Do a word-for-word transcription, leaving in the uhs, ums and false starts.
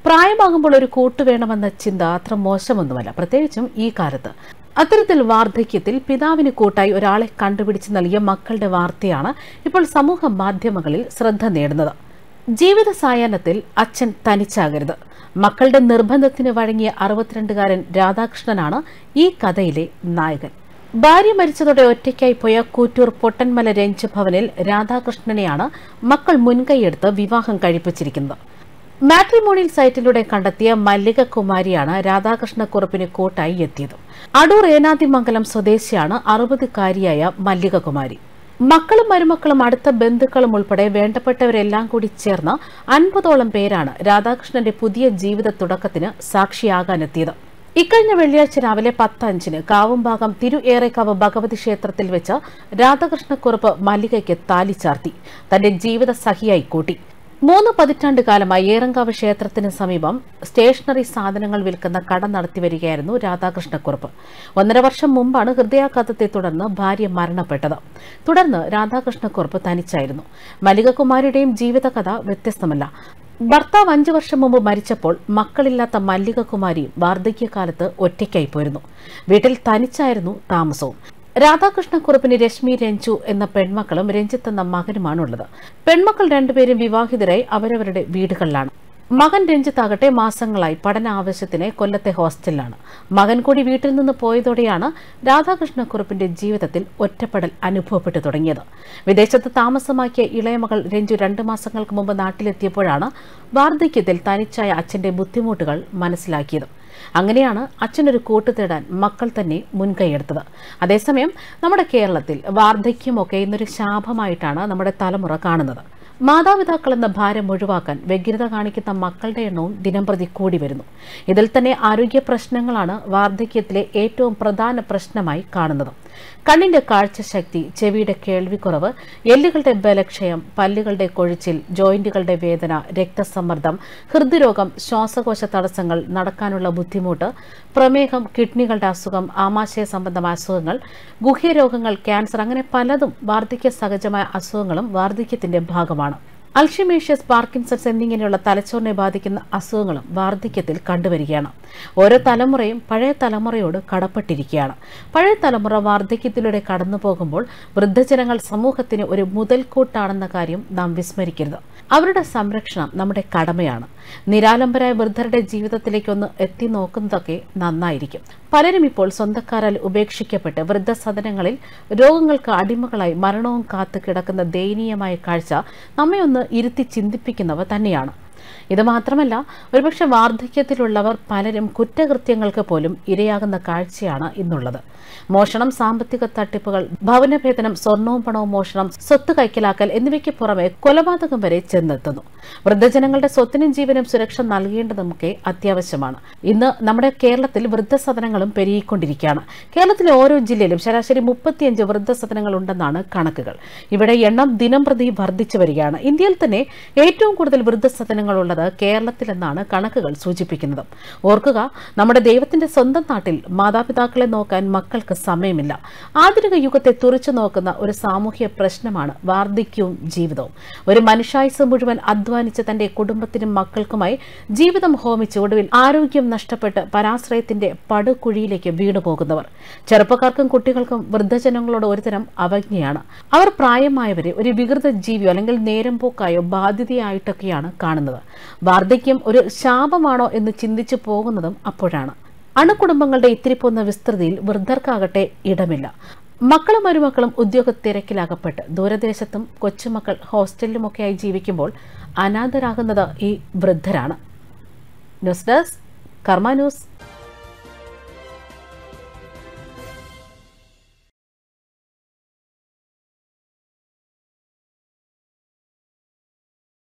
പ്രായമാകുമ്പോൾ ഒരു കൂട്ട് വേണമെന്ന ചിന്ത അത്ര മോശമൊന്നുമല്ല, പ്രത്യേകിച്ചും ഈ കാലത്ത്. അത്തരത്തിൽ വാർദ്ധക്യത്തിൽ പിതാവിന് കൂട്ടായി ഒരാളെ കണ്ടുപിടിച്ച് നൽകിയ മക്കളുടെ വാർത്തയാണ് ഇപ്പോൾ സമൂഹ മാധ്യമങ്ങളിൽ ശ്രദ്ധ നേടുന്നത്. ജീവിത സായാഹ്നത്തിൽ അച്ഛൻ തനിച്ചാകരുത്. മക്കളുടെ നിർബന്ധത്തിന് വഴങ്ങിയ അറുപത്തിരണ്ടുകാരൻ രാധാകൃഷ്ണനാണ് ഈ കഥയിലെ നായകൻ. ഭാര്യ മരിച്ചതോടെ ഒറ്റയ്ക്കായി പോയ കൂറ്റൂർ പൊട്ടൻമല രഞ്ജ് ഭവനിൽ രാധാകൃഷ്ണനെയാണ് മക്കൾ മുൻകൈയെടുത്ത് വിവാഹം കഴിപ്പിച്ചിരിക്കുന്നത്. മാട്രിമോണിയൽ സൈറ്റിലൂടെ കണ്ടെത്തിയ മല്ലിക കുമാരിയാണ് രാധാകൃഷ്ണക്കുറുപ്പിന് കൂട്ടായി എത്തിയത്. അടൂർ ഏനാതിമംഗലം സ്വദേശിയാണ് അറുപതുകാരിയായ മല്ലിക കുമാരി. മക്കളും മരുമക്കളും അടുത്ത ബന്ധുക്കളും ഉൾപ്പെടെ വേണ്ടപ്പെട്ടവരെല്ലാം കൂടി ചേർന്ന് അൻപതോളം പേരാണ് രാധാകൃഷ്ണന്റെ പുതിയ ജീവിത തുടക്കത്തിന് സാക്ഷിയാകാനെത്തിയത്. ഇക്കഴിഞ്ഞ വെള്ളിയാഴ്ച രാവിലെ പത്തഞ്ചിന് കാവുംഭാഗം തിരു ഏറേക്കാവ് ഭഗവതി ക്ഷേത്രത്തിൽ വെച്ച് രാധാകൃഷ്ണക്കുറുപ്പ് മല്ലികയ്ക്ക് താലി ചാർത്തി തന്റെ ജീവിത സഖിയായി കൂട്ടി. മൂന്ന് പതിറ്റാണ്ട് കാലമായി ഏറങ്കാവ് ക്ഷേത്രത്തിന് സമീപം സ്റ്റേഷനറി സാധനങ്ങൾ വിൽക്കുന്ന കട നടത്തിവരികയായിരുന്നു രാധാകൃഷ്ണക്കുറുപ്പ്. ഒന്നര വർഷം മുമ്പാണ് ഹൃദയാഘാതത്തെ തുടർന്ന് ഭാര്യ മരണപ്പെട്ടത്. തുടർന്ന് രാധാകൃഷ്ണക്കുറുപ്പ് തനിച്ചായിരുന്നു. മല്ലികകുമാരിയുടെയും ജീവിതകഥ വ്യത്യസ്തമല്ല. ഭർത്താവ് അഞ്ചു വർഷം മുമ്പ് മരിച്ചപ്പോൾ മക്കളില്ലാത്ത മല്ലികകുമാരി വാർദ്ധക്യകാലത്ത് ഒറ്റയ്ക്കായി പോയിരുന്നു. വീട്ടിൽ തനിച്ചായിരുന്നു താമസവും. രാധാകൃഷ്ണക്കുറുപ്പിന് രശ്മി, രഞ്ജു എന്ന പെൺമക്കളും രഞ്ജിത്ത് എന്ന മകനുമാണുള്ളത്. പെൺമക്കൾ രണ്ടുപേരും വിവാഹിതരായി അവരവരുടെ വീടുകളിലാണ്. മകൻ രഞ്ജിത്താകട്ടെ മാസങ്ങളായി പഠന ആവശ്യത്തിന് കൊല്ലത്തെ ഹോസ്റ്റലിലാണ്. മകൻ കൂടി വീട്ടിൽ നിന്ന് പോയതോടെയാണ് രാധാകൃഷ്ണക്കുറുപ്പിന്റെ ജീവിതത്തിൽ ഒറ്റപ്പെടൽ അനുഭവപ്പെട്ടു തുടങ്ങിയത്. വിദേശത്ത് താമസമാക്കിയ ഇളയമകൾ രഞ്ജു രണ്ടു മാസങ്ങൾക്ക് മുമ്പ് നാട്ടിലെത്തിയപ്പോഴാണ് വാർദ്ധക്യത്തിൽ തനിച്ചായ അച്ഛന്റെ ബുദ്ധിമുട്ടുകൾ മനസ്സിലാക്കിയത്. അങ്ങനെയാണ് അച്ഛനൊരു കൂട്ടു തേടാൻ മക്കൾ തന്നെ മുൻകൈയെടുത്തത്. അതേസമയം നമ്മുടെ കേരളത്തിൽ വാർദ്ധക്യമൊക്കെ ഇന്നൊരു ശാപമായിട്ടാണ് നമ്മുടെ തലമുറ കാണുന്നത്. മാതാപിതാക്കൾ എന്ന ഭാരം ഒഴിവാക്കാൻ വ്യഗ്രത കാണിക്കുന്ന മക്കളുടെ എണ്ണവും ദിനംപ്രതി കൂടി വരുന്നു. ഇതിൽ തന്നെ ആരോഗ്യ പ്രശ്നങ്ങളാണ് വാർദ്ധക്യത്തിലെ ഏറ്റവും പ്രധാന പ്രശ്നമായി കാണുന്നത്. കണ്ണിന്റെ കാഴ്ചശക്തി, ചെവിയുടെ കേൾവിക്കുറവ്, എല്ലുകളുടെ ബലക്ഷയം, പല്ലുകളുടെ കൊഴിച്ചിൽ, ജോയിന്റുകളുടെ വേദന, രക്തസമ്മർദ്ദം, ഹൃദ്രോഗം, ശ്വാസകോശ തടസ്സങ്ങൾ, നടക്കാനുള്ള ബുദ്ധിമുട്ട്, പ്രമേഹം, കിഡ്നികളുടെ അസുഖം, ആമാശയ സംബന്ധമായ അസുഖങ്ങൾ, ഗുഹ്യരോഗങ്ങൾ, ക്യാൻസർ, അങ്ങനെ പലതും വാർദ്ധക്യ സഹജമായ അസുഖങ്ങളും വാർദ്ധക്യത്തിന്റെ ഭാഗമാണ്. അൾഷിമേഷ്യസ്, പാർക്കിൻസൺസ് എന്നിങ്ങനെയുള്ള തലച്ചോറിനെ ബാധിക്കുന്ന അസുഖങ്ങളും വാർദ്ധക്യത്തിൽ കണ്ടുവരികയാണ്. ഓരോ തലമുറയും പഴയ തലമുറയോട് കടപ്പെട്ടിരിക്കുകയാണ്. പഴയ തലമുറ വാർദ്ധക്യത്തിലൂടെ കടന്നു പോകുമ്പോൾ വൃദ്ധജനങ്ങൾ സമൂഹത്തിന് ഒരു മുതൽക്കൂട്ടാണെന്ന കാര്യം നാം വിസ്മരിക്കരുത്. അവരുടെ സംരക്ഷണം നമ്മുടെ കടമയാണ്. നിരാലംബരായ വൃദ്ധരുടെ ജീവിതത്തിലേക്കൊന്ന് എത്തി നോക്കുന്നതൊക്കെ നന്നായിരിക്കും. പലരും ഇപ്പോൾ സ്വന്തക്കാരാൽ ഉപേക്ഷിക്കപ്പെട്ട് വൃദ്ധസദനങ്ങളിൽ രോഗങ്ങൾക്ക് അടിമകളായി മരണവും കാത്തു കിടക്കുന്ന ദയനീയമായ കാഴ്ച നമ്മെ ഒന്ന് ഇരുത്തി ചിന്തിപ്പിക്കുന്നവ തന്നെയാണ്. ഇത് മാത്രമല്ല, ഒരുപക്ഷെ വാർദ്ധക്യത്തിലുള്ളവർ പലരും കുറ്റകൃത്യങ്ങൾക്ക് പോലും ഇരയാകുന്ന കാഴ്ചയാണ് ഇന്നുള്ളത്. മോഷണം, സാമ്പത്തിക തട്ടിപ്പുകൾ, ഭവനഭേദനം, സ്വർണവും പണവും മോഷണം, സ്വത്ത് കൈക്കലാക്കൽ എന്നിവയ്ക്ക് പുറമെ കൊലപാതകം വരെ ചെന്നെത്തുന്നു. വൃദ്ധജനങ്ങളുടെ സ്വത്തിനും ജീവനും സുരക്ഷ നൽകേണ്ടതുമൊക്കെ അത്യാവശ്യമാണ്. ഇന്ന് നമ്മുടെ കേരളത്തിൽ വൃദ്ധസദനങ്ങളും പെരുകിക്കൊണ്ടിരിക്കുകയാണ്. കേരളത്തിലെ ഓരോ ജില്ലയിലും ശരാശരി മുപ്പത്തിയഞ്ച് വൃദ്ധസദനങ്ങൾ ഉണ്ടെന്നാണ് കണക്കുകൾ. ഇവിടെ എണ്ണം ദിനം പ്രതി വർദ്ധിച്ചു വരികയാണ്. ഇന്ത്യയിൽ തന്നെ ഏറ്റവും കൂടുതൽ വൃദ്ധസദനങ്ങളുള്ളത് കേരളത്തിലെന്നാണ് കണക്കുകൾ സൂചിപ്പിക്കുന്നത്. ഓർക്കുക, നമ്മുടെ ദൈവത്തിന്റെ സ്വന്തം നാട്ടിൽ മാതാപിതാക്കളെ നോക്കാൻ മക്കൾക്ക് സമയമില്ല. ആധുനിക യുഗത്തെ തുറച്ചു നോക്കുന്ന ഒരു സാമൂഹ്യ പ്രശ്നമാണ് വാർദ്ധക്യവും ജീവിതവും. ഒരു മനുഷ്യായുസ് മുഴുവൻ അധ്വാനിച്ച് തന്റെ കുടുംബത്തിനും മക്കൾക്കുമായി ജീവിതം ഹോമിച്ച് ഒടുവിൽ ആരോഗ്യം നഷ്ടപ്പെട്ട് പരാശ്രയത്തിന്റെ പടുകുഴിയിലേക്ക് വീണുപോകുന്നവർ. ചെറുപ്പക്കാർക്കും കുട്ടികൾക്കും വൃദ്ധജനങ്ങളോട് ഒരുതരം അവജ്ഞയാണ്. അവർ പ്രായമായവരെ ഒരു വികൃത ജീവിയോ അല്ലെങ്കിൽ നേരം പോക്കായോ ബാധ്യതയായിട്ടൊക്കെയാണ് കാണുന്നത്. വാർദ്ധക്യം ഒരു ശാപമാണോ എന്ന് ചിന്തിച്ചു പോകുന്നതും അപ്പോഴാണ്. അണുകുടുംബങ്ങളുടെ ഇത്തിരിപ്പോന്ന വിസ്തൃതിയിൽ വൃദ്ധർക്കാകട്ടെ ഇടമില്ല. മക്കളും മരുമക്കളും ഉദ്യോഗ തിരക്കിലാകപ്പെട്ട് ദൂരദേശത്തും കൊച്ചുമക്കൾ ഹോസ്റ്റലിലുമൊക്കെയായി ജീവിക്കുമ്പോൾ അനാഥരാകുന്നത് ഈ വൃദ്ധരാണ്. News desk Karma news.